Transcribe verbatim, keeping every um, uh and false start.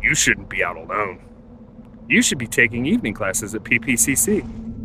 You shouldn't be out alone. You should be taking evening classes at P P C C.